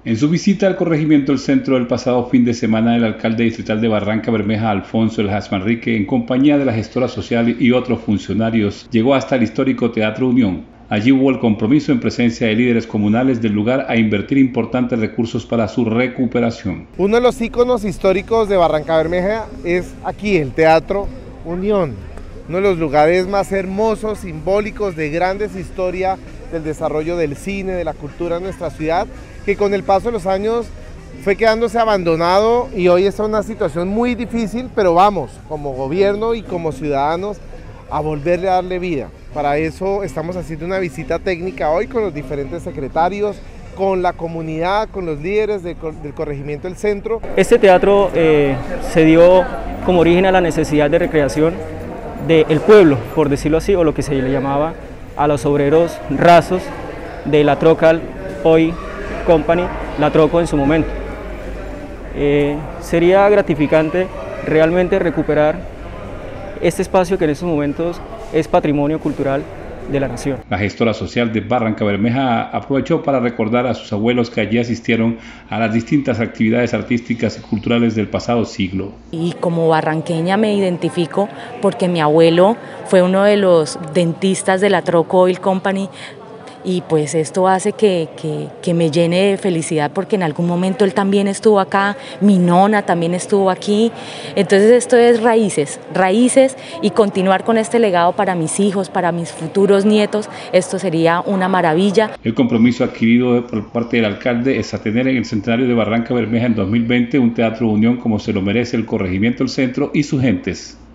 En su visita al corregimiento El Centro el pasado fin de semana, el alcalde distrital de Barrancabermeja, Alfonso Elhaz Manrique, en compañía de la gestora social y otros funcionarios, llegó hasta el histórico Teatro Unión. Allí hubo el compromiso en presencia de líderes comunales del lugar a invertir importantes recursos para su recuperación. Uno de los íconos históricos de Barrancabermeja es aquí, el Teatro Unión, uno de los lugares más hermosos, simbólicos, de grandes historias del desarrollo del cine, de la cultura en nuestra ciudad, que con el paso de los años fue quedándose abandonado y hoy está en una situación muy difícil, pero vamos, como gobierno y como ciudadanos, a volverle a darle vida. Para eso estamos haciendo una visita técnica hoy con los diferentes secretarios, con la comunidad, con los líderes del corregimiento del centro. Este teatro se dio como origen a la necesidad de recreación del pueblo, por decirlo así, o lo que se le llamaba a los obreros rasos de la Trocal Oil Company, la Troco en su momento. Sería gratificante realmente recuperar este espacio que en estos momentos es patrimonio cultural de la nación. La gestora social de Barrancabermeja aprovechó para recordar a sus abuelos que allí asistieron a las distintas actividades artísticas y culturales del pasado siglo. Y como barranqueña me identifico porque mi abuelo fue uno de los dentistas de la Troco Oil Company, y pues esto hace que me llene de felicidad porque en algún momento él también estuvo acá, mi nona también estuvo aquí. Entonces esto es raíces y continuar con este legado para mis hijos, para mis futuros nietos, esto sería una maravilla. El compromiso adquirido por parte del alcalde es a tener en el centenario de Barrancabermeja en 2020 un Teatro Unión como se lo merece el corregimiento El Centro y sus gentes.